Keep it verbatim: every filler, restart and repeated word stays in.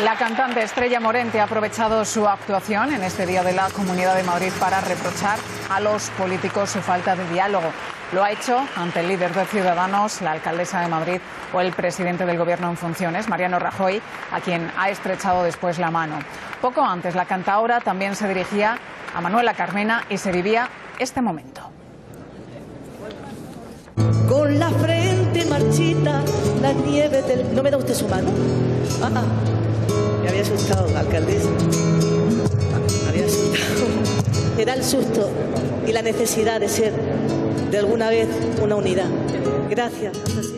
La cantante Estrella Morente ha aprovechado su actuación en este Día de la Comunidad de Madrid para reprochar a los políticos su falta de diálogo. Lo ha hecho ante el líder de Ciudadanos, la alcaldesa de Madrid o el presidente del Gobierno en funciones, Mariano Rajoy, a quien ha estrechado después la mano. Poco antes, la cantaora también se dirigía a Manuela Carmena y se vivía este momento. Con la frente marchita, la nieve del... ¿No me da usted su mano? Ah, me había asustado, alcaldesa. Me había asustado. Era el susto y la necesidad de ser, de alguna vez, una unidad. Gracias.